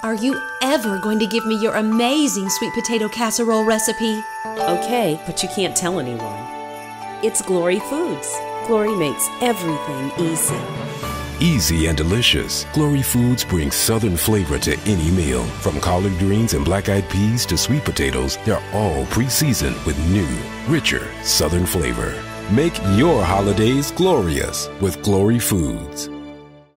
Are you ever going to give me your amazing sweet potato casserole recipe? Okay, but you can't tell anyone. It's Glory Foods. Glory makes everything easy. Easy and delicious, Glory Foods brings Southern flavor to any meal. From collard greens and black-eyed peas to sweet potatoes, they're all pre-seasoned with new, richer Southern flavor. Make your holidays glorious with Glory Foods.